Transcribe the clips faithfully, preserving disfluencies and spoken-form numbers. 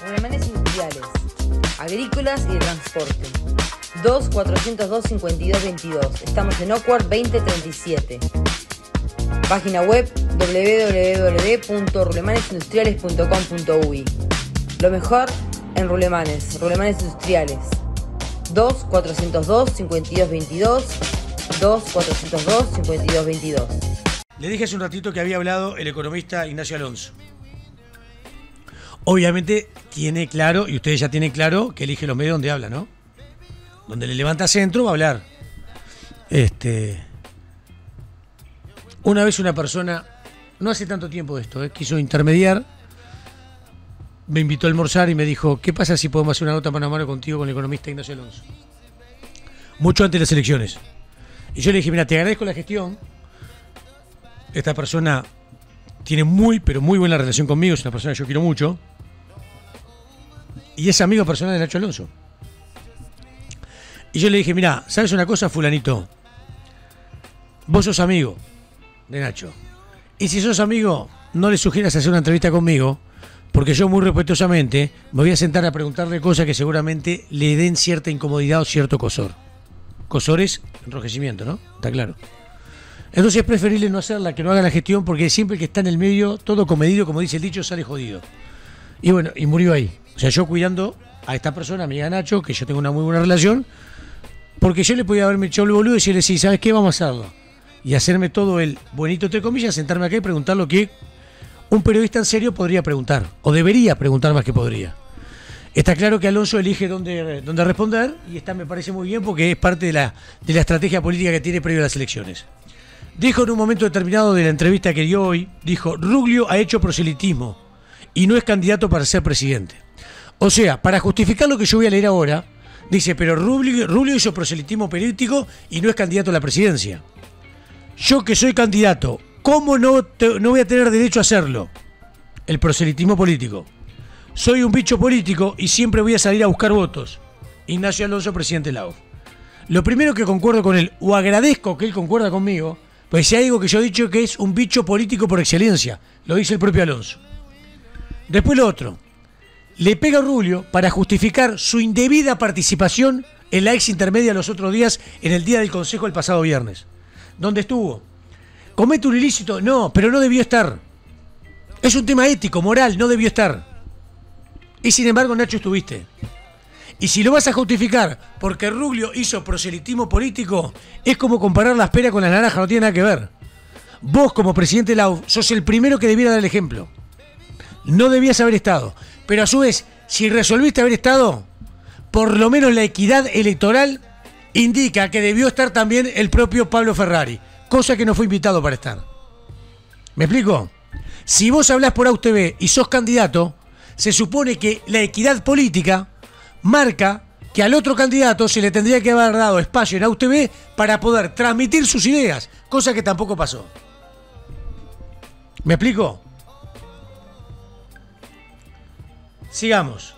Rulemanes industriales, agrícolas y de transporte. dos cuatrocientos dos cincuenta y dos veintidós. Estamos en Oakward veinte treinta y siete. Página web doble u doble u doble u punto rulemanes industriales punto com punto u i. Lo mejor en rulemanes, rulemanes industriales. dos cuatrocientos dos cincuenta y dos veintidós. dos cuatrocientos dos cincuenta y dos veintidós. Le dije hace un ratito que había hablado el economista Ignacio Alonso. Obviamente tiene claro, y ustedes ya tienen claro, que elige los medios donde habla, ¿no? Donde le levanta centro va a hablar. Este, una vez una persona, no hace tanto tiempo de esto, ¿eh? quiso intermediar, me invitó a almorzar y me dijo, ¿qué pasa si podemos hacer una nota mano a mano contigo con el economista Ignacio Alonso? Mucho antes de las elecciones. Y yo le dije, mira, te agradezco la gestión. Esta persona tiene muy, pero muy buena relación conmigo, es una persona que yo quiero mucho. Y es amigo personal de Nacho Alonso. Y yo le dije, mira, ¿sabes una cosa, fulanito? Vos sos amigo de Nacho. Y si sos amigo, no le sugieras hacer una entrevista conmigo, porque yo muy respetuosamente me voy a sentar a preguntarle cosas que seguramente le den cierta incomodidad o cierto cosor. Cosor es enrojecimiento, ¿no? Está claro. Entonces es preferible no hacerla, que no haga la gestión, porque siempre que está en el medio, todo comedido, como dice el dicho, sale jodido. Y bueno, y murió ahí. O sea, yo cuidando a esta persona, amiga Nacho, que yo tengo una muy buena relación, porque yo le podía haberme echado el boludo y decirle, sí, ¿sabes qué? Vamos a hacerlo. Y hacerme todo el bonito, entre comillas, sentarme acá y preguntar lo que un periodista en serio podría preguntar, o debería preguntar más que podría. Está claro que Alonso elige dónde, dónde responder, y esta me parece muy bien porque es parte de la, de la estrategia política que tiene previo a las elecciones. Dijo en un momento determinado de la entrevista que dio hoy, dijo, Ruglio ha hecho proselitismo y no es candidato para ser presidente. O sea, para justificar lo que yo voy a leer ahora, dice, pero Ruglio, Ruglio hizo proselitismo político y no es candidato a la presidencia. Yo que soy candidato, ¿cómo no, te, no voy a tener derecho a hacerlo? El proselitismo político. Soy un bicho político y siempre voy a salir a buscar votos. Ignacio Alonso, presidente de la U F. Lo primero que concuerdo con él, o agradezco que él concuerda conmigo, pues si hay algo que yo he dicho que es un bicho político por excelencia, lo dice el propio Alonso. Después lo otro, le pega a Ruglio para justificar su indebida participación en la ex intermedia los otros días, en el día del Consejo el pasado viernes. ¿Dónde estuvo? ¿Comete un ilícito? No, pero no debió estar. Es un tema ético, moral, no debió estar. Y sin embargo, Nacho, estuviste. Y si lo vas a justificar porque Ruglio hizo proselitismo político, es como comparar las peras con las naranjas, no tiene nada que ver. Vos, como presidente de la U F, sos el primero que debiera dar el ejemplo. No debías haber estado. Pero a su vez, si resolviste haber estado, por lo menos la equidad electoral indica que debió estar también el propio Pablo Ferrari, cosa que no fue invitado para estar. ¿Me explico? Si vos hablás por A U T V y sos candidato, se supone que la equidad política marca que al otro candidato se le tendría que haber dado espacio en A U T V para poder transmitir sus ideas, cosa que tampoco pasó. ¿Me explico? Sigamos.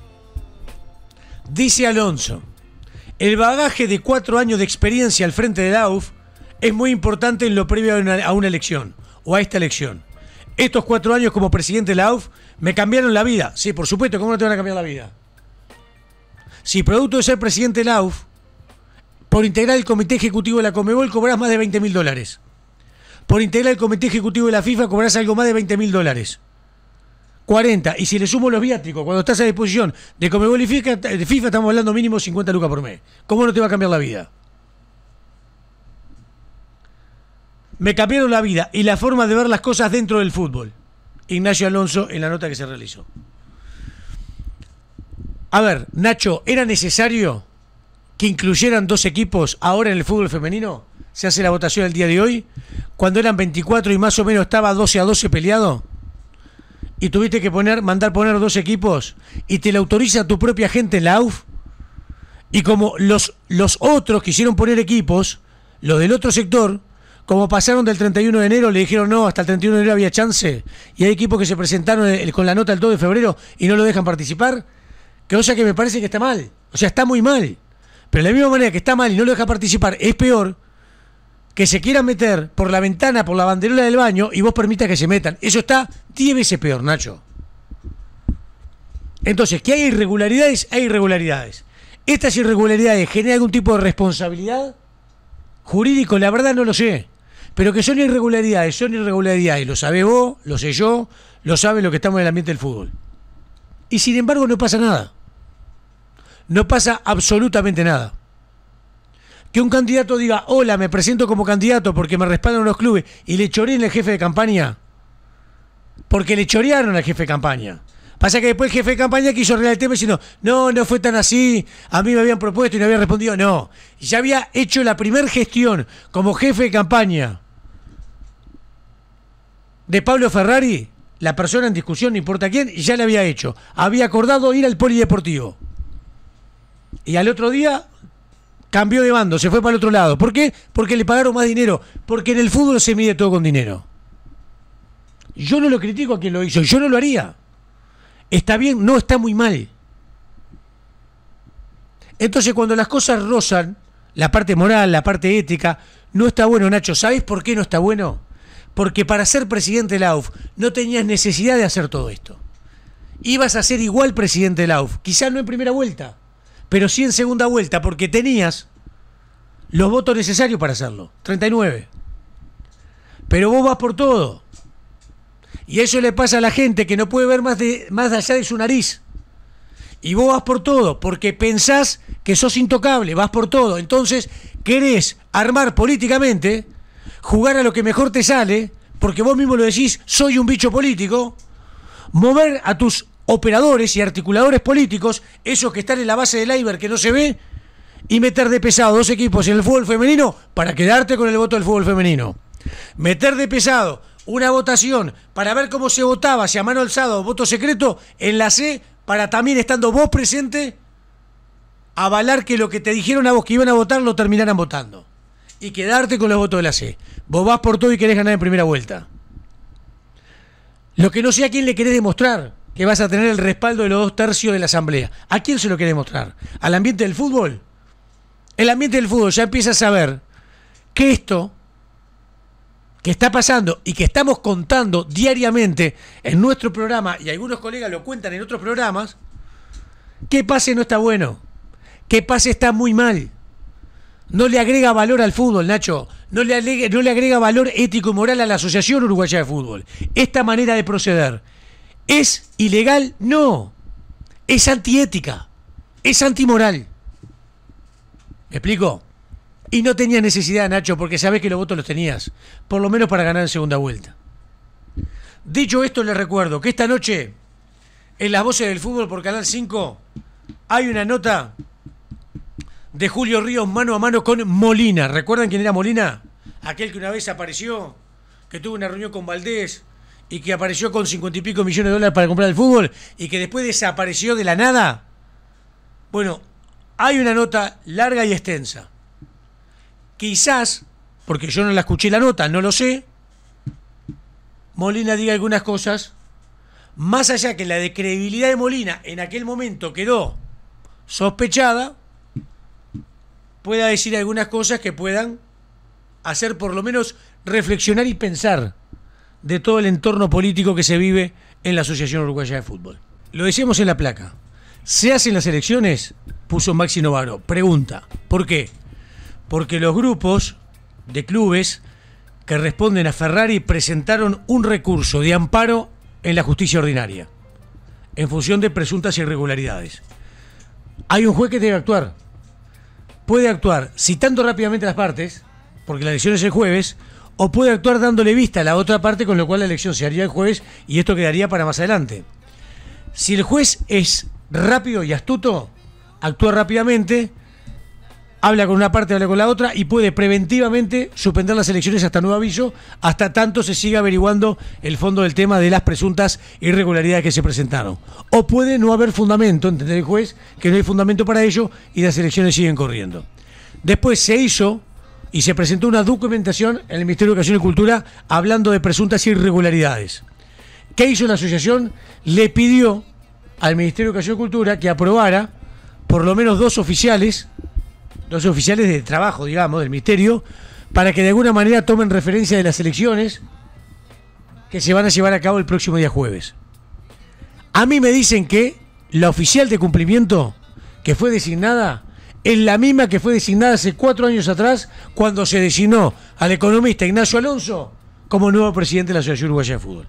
Dice Alonso, el bagaje de cuatro años de experiencia al frente de la U F es muy importante en lo previo a una, a una elección, o a esta elección. Estos cuatro años como presidente de la U F me cambiaron la vida. Sí, por supuesto, ¿cómo no te van a cambiar la vida? Si producto de ser presidente de la U F, por integrar el comité ejecutivo de la Conmebol cobrás más de veinte mil dólares. Por integrar el comité ejecutivo de la FIFA cobrás algo más de veinte mil dólares. cuarenta. Y si le sumo los viáticos, cuando estás a disposición de Conmebol y FIFA, de FIFA estamos hablando mínimo cincuenta lucas por mes. ¿Cómo no te va a cambiar la vida? Me cambiaron la vida y la forma de ver las cosas dentro del fútbol. Ignacio Alonso en la nota que se realizó. A ver, Nacho, ¿era necesario que incluyeran dos equipos ahora en el fútbol femenino? Se hace la votación el día de hoy, cuando eran veinticuatro y más o menos estaba doce a doce peleado, y tuviste que poner, mandar poner dos equipos, y te lo autoriza tu propia gente en la U F, y como los, los otros quisieron poner equipos, los del otro sector, como pasaron del treinta y uno de enero, le dijeron no, hasta el treinta y uno de enero había chance, y hay equipos que se presentaron con la nota el dos de febrero y no lo dejan participar, cosa que me parece que está mal, o sea, está muy mal, pero de la misma manera que está mal y no lo deja participar, es peor que se quieran meter por la ventana, por la banderola del baño, y vos permitas que se metan. Eso está diez veces peor, Nacho. Entonces, ¿que hay irregularidades? Hay irregularidades. ¿Estas irregularidades generan algún tipo de responsabilidad? Jurídico, la verdad no lo sé. Pero que son irregularidades, son irregularidades. Lo sabés vos, lo sé yo, lo saben los que estamos en el ambiente del fútbol. Y sin embargo no pasa nada. No pasa absolutamente nada. Que un candidato diga, hola, me presento como candidato porque me respaldan los clubes y le choreen al jefe de campaña. Porque le chorearon al jefe de campaña. Pasa que después el jefe de campaña quiso arreglar el tema diciendo, no, no fue tan así, a mí me habían propuesto y no había respondido. No, ya había hecho la primer gestión como jefe de campaña de Pablo Ferrari, la persona en discusión, no importa quién, ya le había hecho. Había acordado ir al polideportivo. Y al otro día cambió de bando, se fue para el otro lado. ¿Por qué? Porque le pagaron más dinero. Porque en el fútbol se mide todo con dinero. Yo no lo critico a quien lo hizo, yo no lo haría. Está bien, no está muy mal. Entonces cuando las cosas rozan, la parte moral, la parte ética, no está bueno, Nacho. ¿Sabés por qué no está bueno? Porque para ser presidente de la U F no tenías necesidad de hacer todo esto. Ibas a ser igual presidente de la U F, quizás no en primera vuelta, pero sí en segunda vuelta, porque tenías los votos necesarios para hacerlo, treinta y nueve. Pero vos vas por todo. Y eso le pasa a la gente que no puede ver más, de, más allá de su nariz. Y vos vas por todo, porque pensás que sos intocable, vas por todo. Entonces querés armar políticamente, jugar a lo que mejor te sale, porque vos mismo lo decís, soy un bicho político, mover a tus operadores y articuladores políticos, esos que están en la base del iceberg que no se ve, y meter de pesado dos equipos en el fútbol femenino para quedarte con el voto del fútbol femenino. Meter de pesado una votación para ver cómo se votaba, si a mano alzada o voto secreto, en la C, para también estando vos presente, avalar que lo que te dijeron a vos que iban a votar lo terminaran votando. Y quedarte con los votos de la C. Vos vas por todo y querés ganar en primera vuelta. Lo que no sé a quién le querés demostrar que vas a tener el respaldo de los dos tercios de la asamblea. ¿A quién se lo querés demostrar? ¿Al ambiente del fútbol? El ambiente del fútbol ya empieza a saber que esto que está pasando y que estamos contando diariamente en nuestro programa, y algunos colegas lo cuentan en otros programas, que pase no está bueno, que pase está muy mal. No le agrega valor al fútbol, Nacho. No le, agrega, no le agrega valor ético y moral a la Asociación Uruguaya de Fútbol. Esta manera de proceder, ¿es ilegal? No. Es antiética. Es antimoral. ¿Me explico? Y no tenías necesidad, Nacho, porque sabés que los votos los tenías. Por lo menos para ganar en segunda vuelta. Dicho esto, les recuerdo que esta noche, en Las Voces del Fútbol por Canal cinco, hay una nota de Julio Ríos mano a mano con Molina. ¿Recuerdan quién era Molina? Aquel que una vez apareció, que tuvo una reunión con Valdés y que apareció con cincuenta y pico millones de dólares para comprar el fútbol y que después desapareció de la nada. Bueno, hay una nota larga y extensa. Quizás, porque yo no la escuché la nota, no lo sé, Molina diga algunas cosas, más allá que la de credibilidad de Molina en aquel momento quedó sospechada, pueda decir algunas cosas que puedan hacer por lo menos reflexionar y pensar de todo el entorno político que se vive en la Asociación Uruguaya de Fútbol. Lo decíamos en la placa. ¿Se hacen las elecciones? Puso Maxi Novaro. Pregunta, ¿por qué? Porque los grupos de clubes que responden a Ferrari presentaron un recurso de amparo en la justicia ordinaria en función de presuntas irregularidades. Hay un juez que debe actuar. Puede actuar citando rápidamente a las partes, porque la elección es el jueves, o puede actuar dándole vista a la otra parte, con lo cual la elección se haría el jueves y esto quedaría para más adelante. Si el juez es rápido y astuto, actúa rápidamente, habla con una parte, habla con la otra y puede preventivamente suspender las elecciones hasta nuevo aviso, hasta tanto se siga averiguando el fondo del tema de las presuntas irregularidades que se presentaron. O puede no haber fundamento, entender el juez que no hay fundamento para ello y las elecciones siguen corriendo. Después se hizo y se presentó una documentación en el Ministerio de Educación y Cultura hablando de presuntas irregularidades. ¿Qué hizo la asociación? Le pidió al Ministerio de Educación y Cultura que aprobara por lo menos dos oficiales dos oficiales de trabajo, digamos, del Ministerio, para que de alguna manera tomen referencia de las elecciones que se van a llevar a cabo el próximo día jueves. A mí me dicen que la oficial de cumplimiento que fue designada es la misma que fue designada hace cuatro años atrás cuando se designó al economista Ignacio Alonso como nuevo presidente de la Asociación Uruguaya de Fútbol.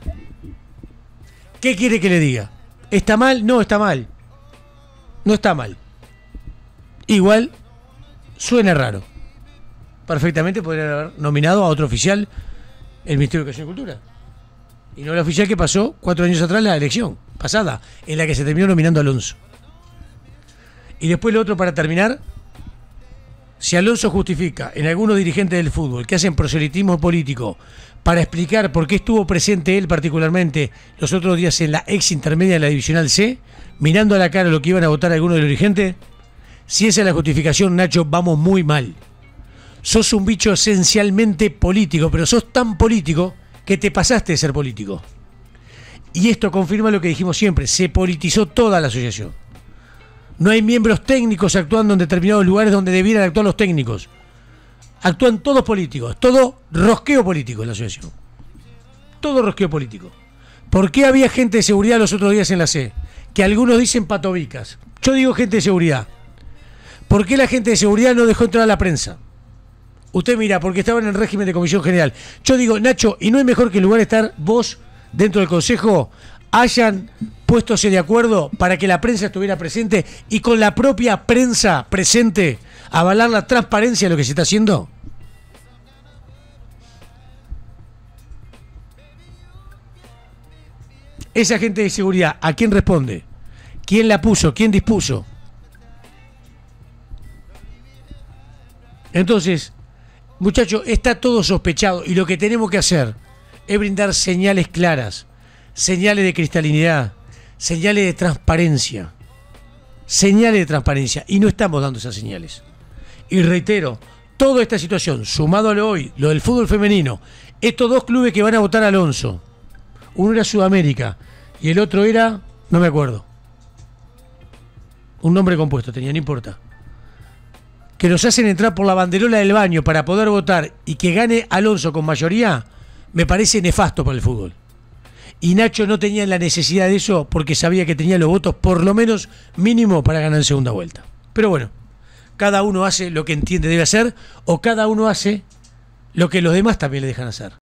¿Qué quiere que le diga? ¿Está mal? No, está mal. No está mal. Igual suena raro. Perfectamente podrían haber nominado a otro oficial el Ministerio de Educación y Cultura. Y no el oficial que pasó cuatro años atrás la elección pasada, en la que se terminó nominando a Alonso. Y después lo otro para terminar, si Alonso justifica en algunos dirigentes del fútbol que hacen proselitismo político para explicar por qué estuvo presente él particularmente los otros días en la ex intermedia de la Divisional C, mirando a la cara lo que iban a votar algunos de los dirigentes, si esa es la justificación, Nacho, vamos muy mal. Sos un bicho esencialmente político, pero sos tan político que te pasaste de ser político. Y esto confirma lo que dijimos siempre, se politizó toda la asociación. No hay miembros técnicos actuando en determinados lugares donde debieran actuar los técnicos. Actúan todos políticos, todo rosqueo político en la asociación. Todo rosqueo político. ¿Por qué había gente de seguridad los otros días en la C? Que algunos dicen patobicas. Yo digo gente de seguridad. ¿Por qué la gente de seguridad no dejó entrar a la prensa? Usted mira, porque estaban en el régimen de comisión general. Yo digo, Nacho, ¿y no es mejor que en lugar de estar vos dentro del consejo hayan puestose de acuerdo para que la prensa estuviera presente y con la propia prensa presente avalar la transparencia de lo que se está haciendo? Esa gente de seguridad, ¿a quién responde? ¿Quién la puso? ¿Quién dispuso? Entonces, muchachos, está todo sospechado y lo que tenemos que hacer es brindar señales claras, señales de cristalinidad, señales de transparencia, señales de transparencia, y no estamos dando esas señales. Y reitero, toda esta situación, sumado a lo hoy, lo del fútbol femenino, estos dos clubes que van a votar a Alonso, uno era Sudamérica y el otro era, no me acuerdo, un nombre compuesto tenía, no importa, que los hacen entrar por la banderola del baño para poder votar y que gane Alonso con mayoría, me parece nefasto para el fútbol. Y Nacho no tenía la necesidad de eso porque sabía que tenía los votos por lo menos mínimo para ganar en segunda vuelta. Pero bueno, cada uno hace lo que entiende debe hacer o cada uno hace lo que los demás también le dejan hacer.